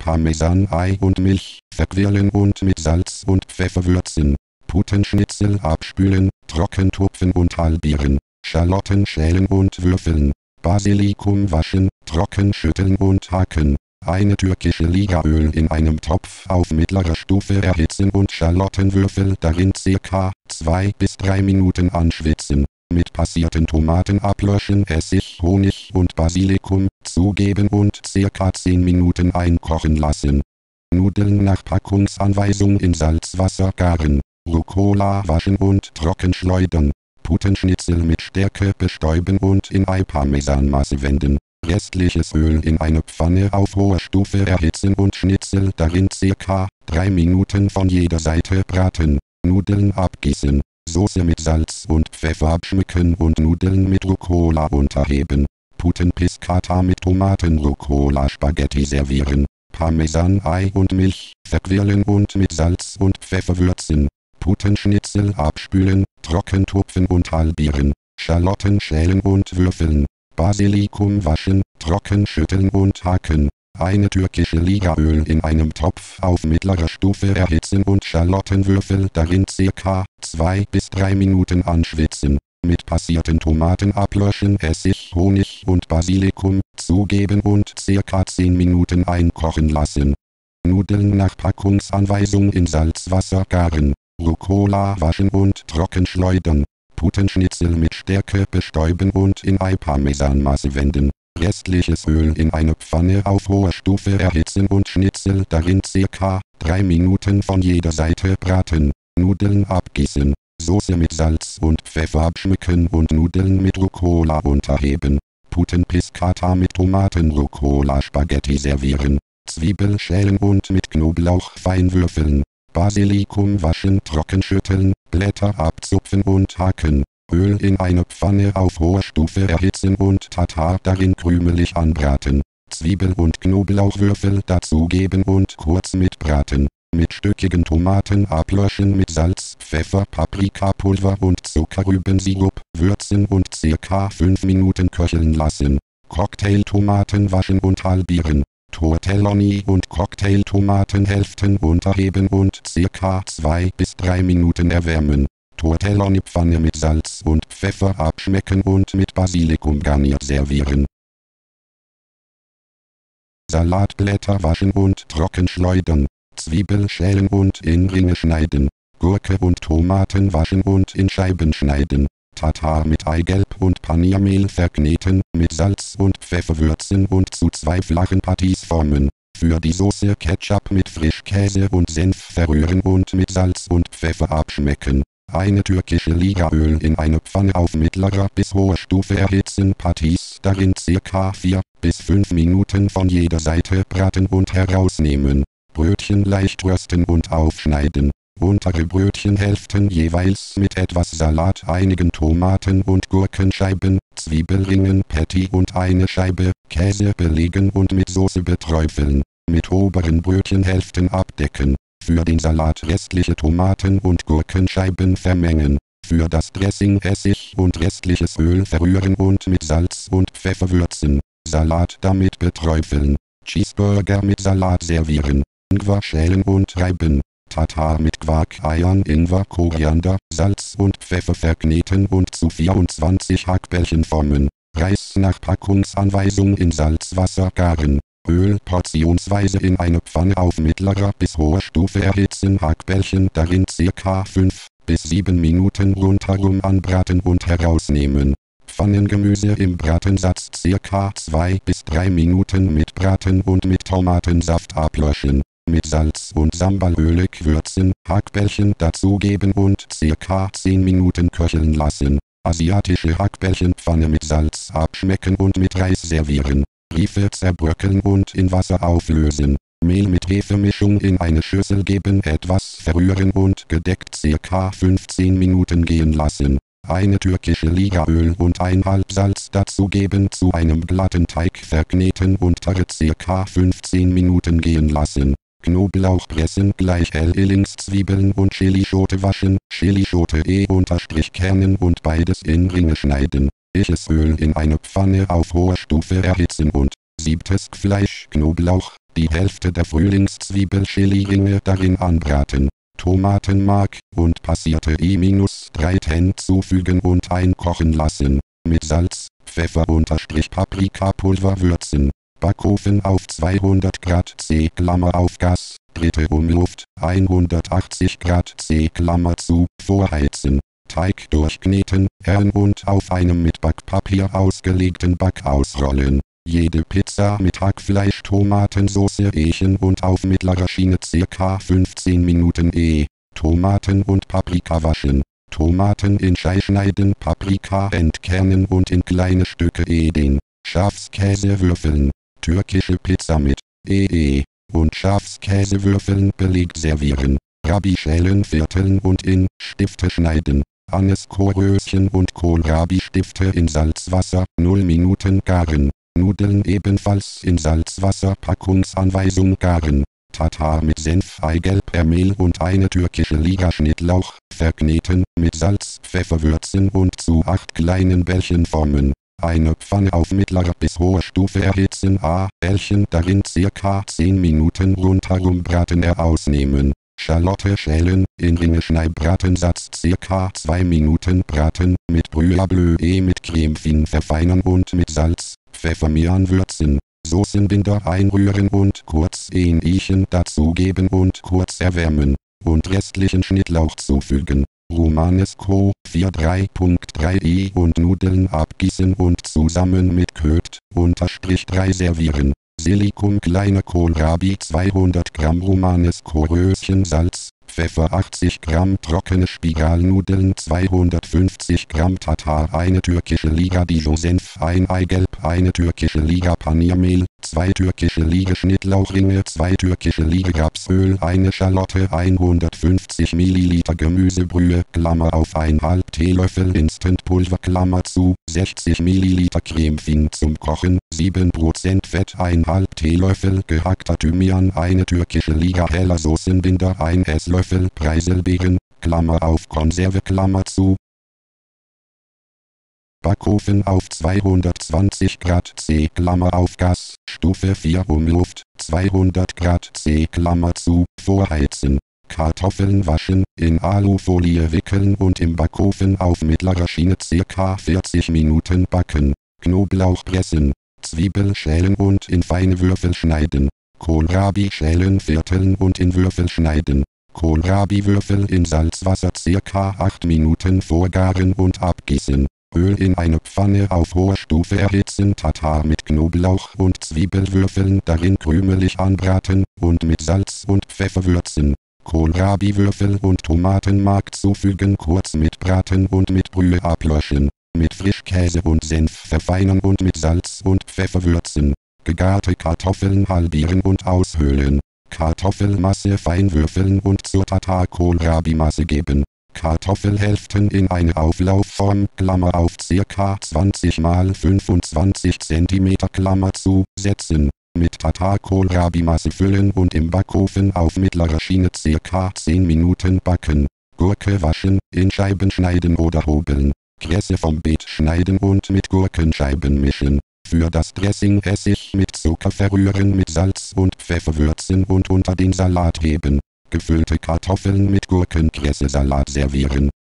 Parmesan, Ei und Milch, verquirlen und mit Salz und Pfeffer würzen. Putenschnitzel abspülen, trocken tupfen und halbieren. Schalotten schälen und würfeln. Basilikum waschen, trocken schütteln und hacken. Eine türkische Liga Öl in einem Topf auf mittlerer Stufe erhitzen und Schalottenwürfel darin ca. 2 bis 3 Minuten anschwitzen. Mit passierten Tomaten ablöschen, Essig, Honig und Basilikum zugeben und ca. 10 Minuten einkochen lassen. Nudeln nach Packungsanweisung in Salzwasser garen. Rucola waschen und trocken schleudern. Putenschnitzel mit Stärke bestäuben und in Ei-Parmesanmasse wenden. Restliches Öl in eine Pfanne auf hoher Stufe erhitzen und Schnitzel darin ca. 3 Minuten von jeder Seite braten. Nudeln abgießen. Soße mit Salz und Pfeffer abschmecken und Nudeln mit Rucola unterheben. Putenpiscata mit Tomaten Rucola Spaghetti servieren. Parmesan, Ei und Milch verquirlen und mit Salz und Pfeffer würzen. Putenschnitzel abspülen, trocken tupfen und halbieren. Schalotten schälen und würfeln. Basilikum waschen, trocken schütteln und hacken. Eine türkische Liga Öl in einem Topf auf mittlerer Stufe erhitzen und Schalottenwürfel darin ca. 2 bis 3 Minuten anschwitzen. Mit passierten Tomaten ablöschen, Essig, Honig und Basilikum zugeben und ca. 10 Minuten einkochen lassen. Nudeln nach Packungsanweisung in Salzwasser garen. Rucola waschen und trocken schleudern. Putenschnitzel mit Stärke bestäuben und in Ei-Parmesanmasse wenden. Restliches Öl in eine Pfanne auf hoher Stufe erhitzen und Schnitzel darin ca. 3 Minuten von jeder Seite braten. Nudeln abgießen. Soße mit Salz und Pfeffer abschmecken und Nudeln mit Rucola unterheben. Putenpiscata mit Tomaten Rucola Spaghetti servieren. Zwiebel schälen und mit Knoblauch fein würfeln. Basilikum waschen, trocken schütteln, Blätter abzupfen und hacken. Öl in eine Pfanne auf hoher Stufe erhitzen und Tatar darin krümelig anbraten. Zwiebel und Knoblauchwürfel dazugeben und kurz mitbraten. Mit stückigen Tomaten ablöschen mit Salz, Pfeffer, Paprikapulver und Zuckerrübensirup würzen und ca. 5 Minuten köcheln lassen. Cocktailtomaten waschen und halbieren. Tortelloni und Cocktailtomatenhälften unterheben und ca. 2 bis 3 Minuten erwärmen. Tortelloni-Pfanne mit Salz und Pfeffer abschmecken und mit Basilikum garniert servieren. Salatblätter waschen und trocken schleudern. Zwiebel schälen und in Ringe schneiden. Gurke und Tomaten waschen und in Scheiben schneiden. Tatar mit Eigelb und Paniermehl verkneten, mit Salz und Pfeffer würzen und zu 2 flachen Patties formen. Für die Soße Ketchup mit Frischkäse und Senf verrühren und mit Salz und Pfeffer abschmecken. Eine türkische Liga Öl in eine Pfanne auf mittlerer bis hoher Stufe erhitzen, Patties darin ca. 4 bis 5 Minuten von jeder Seite braten und herausnehmen. Brötchen leicht rösten und aufschneiden. Untere Brötchenhälften jeweils mit etwas Salat, einigen Tomaten und Gurkenscheiben, Zwiebelringen, Patty und eine Scheibe Käse belegen und mit Soße beträufeln. Mit oberen Brötchenhälften abdecken. Für den Salat restliche Tomaten und Gurkenscheiben vermengen. Für das Dressing Essig und restliches Öl verrühren und mit Salz und Pfeffer würzen. Salat damit beträufeln. Cheeseburger mit Salat servieren. Ingwer schälen und reiben. Tatar mit Quark, Eiern, Ingwer, Koriander, Salz und Pfeffer verkneten und zu 24 Hackbällchen formen. Reis nach Packungsanweisung in Salzwasser garen. Öl portionsweise in eine Pfanne auf mittlerer bis hoher Stufe erhitzen, Hackbällchen darin ca. 5 bis 7 Minuten rundherum anbraten und herausnehmen. Pfannengemüse im Bratensatz ca. 2 bis 3 Minuten mitbraten und mit Tomatensaft ablöschen. Mit Salz und Sambalölig würzen, Hackbällchen dazugeben und ca. 10 Minuten köcheln lassen. Asiatische Hackbällchenpfanne mit Salz abschmecken und mit Reis servieren. Riefe zerbröckeln und in Wasser auflösen. Mehl mit Hefemischung in eine Schüssel geben, etwas verrühren und gedeckt ca. 15 Minuten gehen lassen. Eine türkische Liga Öl und ein Halbsalz dazugeben, zu einem glatten Teig verkneten und ca. 15 Minuten gehen lassen. Knoblauch pressen, gleich Linkszwiebeln und Chilischote waschen, Chilischote kernen und beides in Ringe schneiden. Öl in eine Pfanne auf hoher Stufe erhitzen und siebtes Fleisch, Knoblauch, die Hälfte der Frühlingszwiebelchili-Ringe darin anbraten. Tomatenmark und passierte E-3 hinzufügen und einkochen lassen. Mit Salz, Pfeffer / Paprikapulver würzen. Backofen auf 200 Grad C auf Gas, dritte Umluft, 180 Grad C vorheizen. Teig durchkneten, und auf einem mit Backpapier ausgelegten Back ausrollen. Jede Pizza mit Hackfleisch, Tomatensauce und auf mittlerer Schiene ca. 15 Minuten Tomaten und Paprika waschen. Tomaten in Scheiben schneiden, Paprika entkernen und in kleine Stücke den Schafskäsewürfeln. Türkische Pizza mit und Schafskäsewürfeln belegt servieren. Rabi schälen, vierteln und in Stifte schneiden. Anis-Koröschen und Kohlrabi-Stifte in Salzwasser 0 Minuten garen. Nudeln ebenfalls in Salzwasser, Packungsanweisung garen. Tatar mit Senf, Eigelb, Mehl und eine türkische Liga Schnittlauch, verkneten, mit Salz, Pfeffer würzen und zu 8 kleinen Bällchen formen. Eine Pfanne auf mittlerer bis hoher Stufe erhitzen, Bällchen darin ca. 10 Minuten rundherum braten ausnehmen. Schalotte schälen, in Ringe Schneidbratensatz ca. 2 Minuten braten, mit Brûlée bleu mit Creme fin verfeinern und mit Salz, Pfeffer anwürzen. Soßenbinder einrühren und kurz Riechen dazugeben und kurz erwärmen. Und restlichen Schnittlauch zufügen. Romanesco 4.3.3 und Nudeln abgießen und zusammen mit Ködt _3 servieren. Silikum kleine Kohlrabi 200 Gramm Romanesco-Röschen Salz, Pfeffer 80 Gramm trockene Spiralnudeln 250 Gramm Tatar eine türkische Liga Dijon-Senf ein Eigelb eine türkische Liga Paniermehl 2 türkische Liga Schnittlauchringe 2 türkische Liga Rapsöl eine Schalotte 150 ml Gemüsebrühe auf 1/2 Teelöffel Instantpulver 60 ml Creme fin zum Kochen 7% Fett 1/2 Teelöffel gehackter Thymian eine türkische Liga heller Soßenbinder 1 Esslöffel Preiselbeeren Konserve Backofen auf 220 Grad C auf Gas, Stufe 4 Umluft, 200 Grad C vorheizen. Kartoffeln waschen, in Alufolie wickeln und im Backofen auf mittlerer Schiene ca. 40 Minuten backen. Knoblauch pressen, Zwiebel schälen und in feine Würfel schneiden. Kohlrabi schälen, vierteln und in Würfel schneiden. Kohlrabi-Würfel in Salzwasser ca. 8 Minuten vorgaren und abgießen. Öl in eine Pfanne auf hoher Stufe erhitzen, Tatar mit Knoblauch und Zwiebelwürfeln darin krümelig anbraten und mit Salz und Pfeffer würzen. Kohlrabi-Würfel und Tomatenmark zufügen, kurz mitbraten und mit Brühe ablöschen. Mit Frischkäse und Senf verfeinern und mit Salz und Pfeffer würzen. Gegarte Kartoffeln halbieren und aushöhlen. Kartoffelmasse fein würfeln und zur Tatar-Kohlrabi-Masse geben. Kartoffelhälften in eine Auflaufform auf ca. 20 x 25 cm setzen. Mit Tatar-Kohlrabi-Masse füllen und im Backofen auf mittlerer Schiene ca. 10 Minuten backen. Gurke waschen, in Scheiben schneiden oder hobeln. Kresse vom Beet schneiden und mit Gurkenscheiben mischen. Für das Dressing Essig mit Zucker verrühren, mit Salz und Pfeffer würzen und unter den Salat heben. Gefüllte Kartoffeln mit Gurkenkresse-Salat servieren.